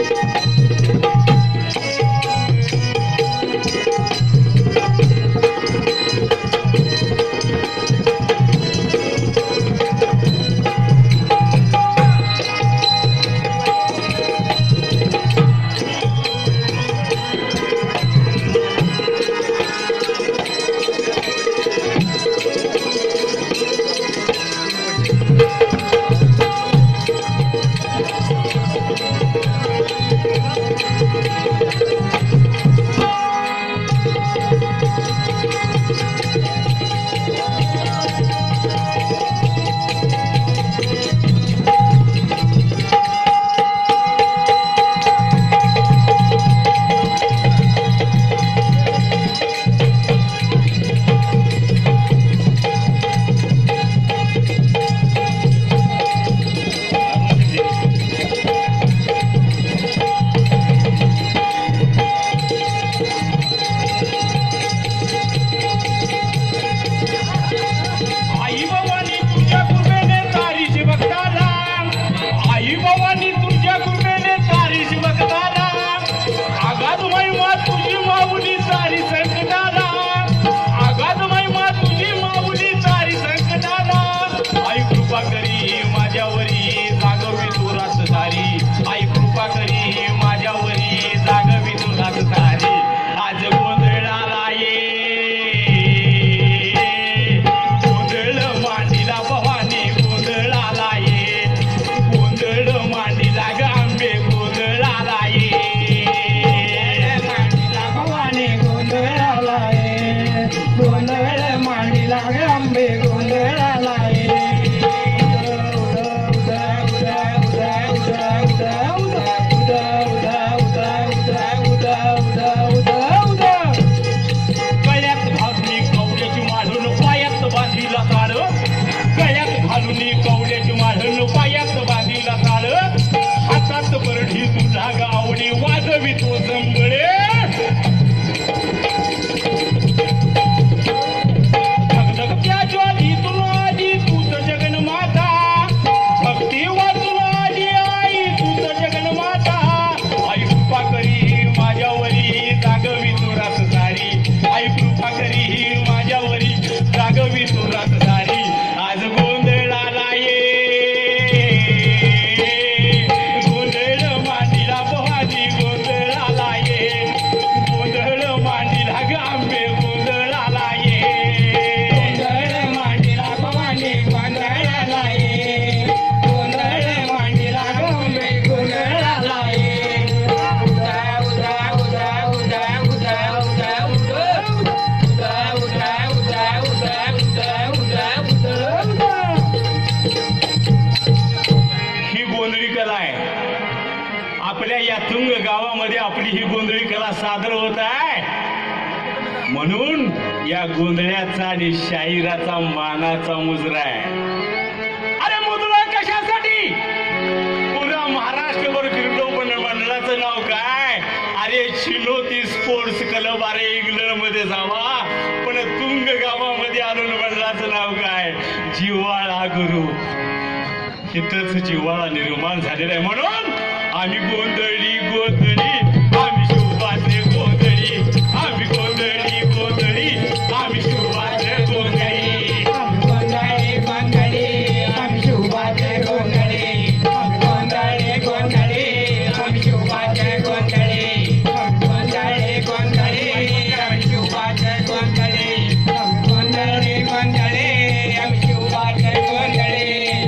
या गोंधळ्याचा आणि शाहिराचा मानाचा मुजरा आहे. अरे मुजरा कशासाठी? पुरा महाराष्ट्रभर फिरलो पण मंडळाचं नाव काय? अरे चिनोती स्पोर्ट्स क्लब. अरे इंग्लंड मध्ये जावा पण तुंग गावामध्ये आलो मंडळाचं नाव काय? जिव्हाळा गुरु. इथंच जिव्हाळा निर्माण झालेला आहे म्हणून आम्ही गोंधळी गोंधळी आम्ही शिवबाचे गोंधळी आम्ही गोंधळी गोंधळी आम्ही शिवबाचे गोंधळी गोंधळी गोंधळी आम्ही शिवबाचे गोंधळी गोंधळी गोंधळी आम्ही शिवबाचे गोंधळी गोंधळी गोंधळी आम्ही शिवबाचे गोंधळी गोंधळी गोंधळी आम्ही शिवबाचे गोंधळी.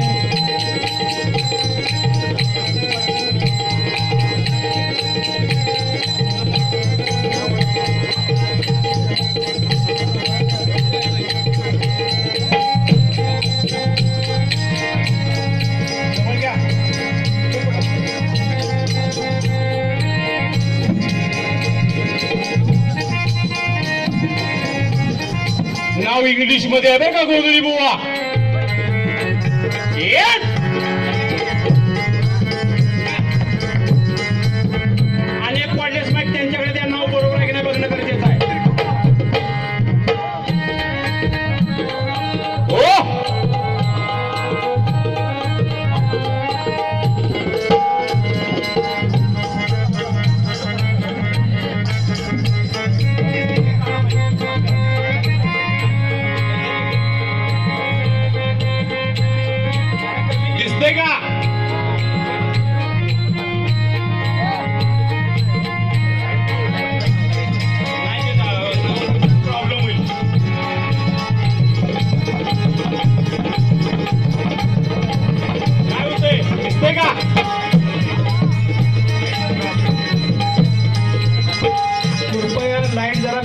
नाव इंग्लिश मध्ये आहे का गोंधळी बुवा? अनेक वाढलेस माहिती त्यांच्याकडे त्या नाव बरोबर आहे की नाही बघणं गरजेचं आहे. हो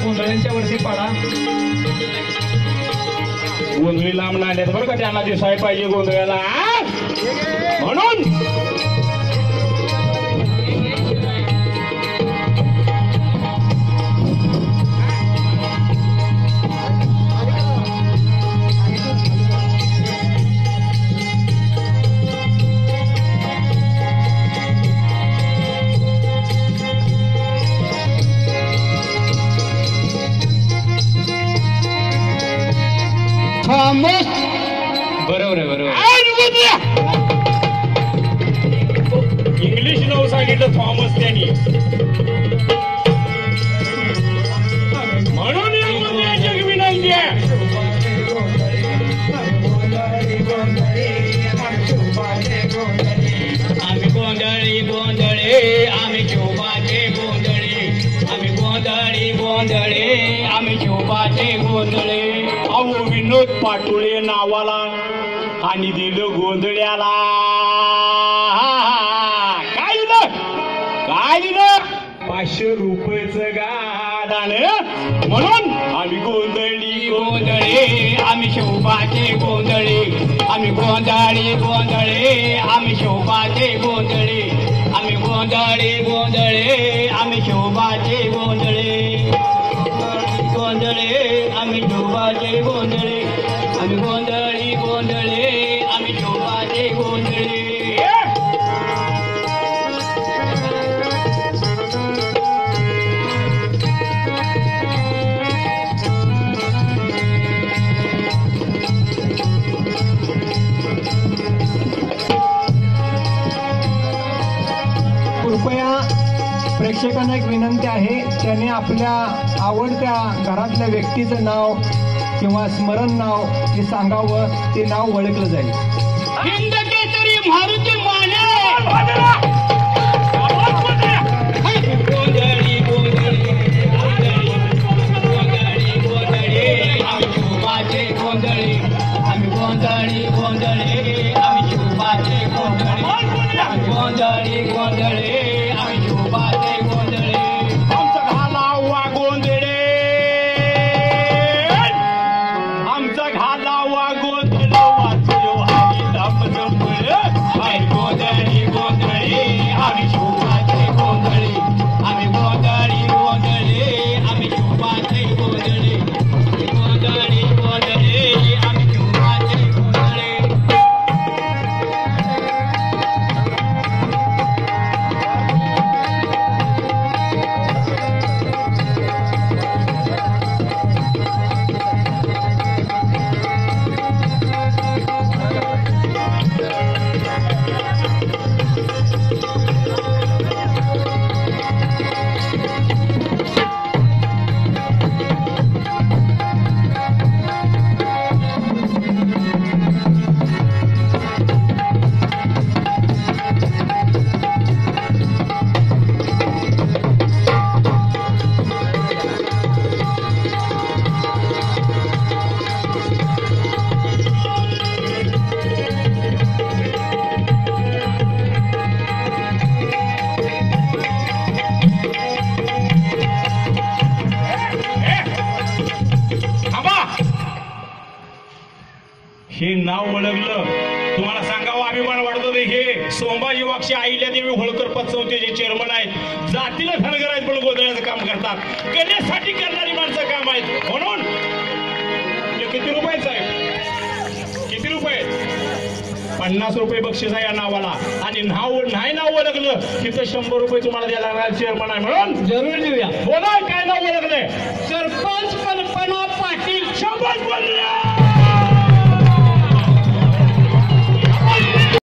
गोंधळ्यांच्या वरती पाडा. गोंधळी लांब नांद्यात बरं का, त्यांना दिसाय पाहिजे गोंधळ्याला म्हणून. बरोबर आहे, बरोबर. इंग्लिश नाव सांगितलं थॉमस त्यांनी, म्हणून याची विनंती आहे. आम्ही गोंधळी गोंधळे आम्ही शोभाचे गोंधळे, आम्ही गोंधळी गोंधळे आम्ही शोभाचे गोंधळे. अहो विनोद पाटोळे नावाला आणि दिलं गोंधळ्याला. काय दिलं, काय दिलं? 500 रुपयाचं गादान. म्हणून आम्ही गोंधळी गोंधळे आम्ही शोभाचे गोंधळे, आम्ही गोंधळी गोंधळे आम्ही शोभाचे गोंधळे, आम्ही गोंधळी गोंधळे आम्ही शोभाचे गोंधळे, गोंधळे आम्ही शोभाचे गोंधळे, आम्ही गोंधळी गोंधळे आम्ही शोभाचे गोंधळे. कृपया प्रेक्षकांना एक विनंती आहे, त्याने आपल्या आवडत्या घरातल्या व्यक्तीचं नाव किंवा स्मरण नाव हे सांगावं, ते नाव ओळखलं जाईल. हिंद केसरी मारुती माने. गोंधळी गोंधळी गोंधळी गोंधळी आम्ही शोभाचे गोंधळे, आम्ही गोंधळी गोंधळे आम्ही शोभाचे गोंधळे, गोंधळी गोंधळे आम्ही शोभाचे गोंधळे. आमचा घालावा गोंधळे, आमचा घालावा गोंधळ वाचलो आणि दापदंपळ. आम्ही गोंधळी गोंधळे आम्ही शोभाचे गोंधळे, आम्ही गोंधळी गोंधळे आम्ही शोभाचे गोंधळे, गोंधळी गोंधळे आम्ही शोभाचे गोंधळे. हे नाव ओळखलं, तुम्हाला सांगावं अभिमान वाटतो. हे सोमबाजी वाक्षी आईल्या देवी होळकर पतसंस्थेचे चेअरमन आहेत. जातीला धनगर आहेत पण गोंधळाचं काम करतात. कलेसाठी करणारी माणसं काम आहेत. म्हणून हे किती रुपयाचं आहे, किती रुपये? 50 रुपये बक्षीस आहे या नावाला. आणि नाव ओळखलं तिथं 100 रुपये तुम्हाला द्यायला लागणार. चेअरमन आहे म्हणून जरूर देऊया. बोला, काय नाव ओळखलंय? सरपंच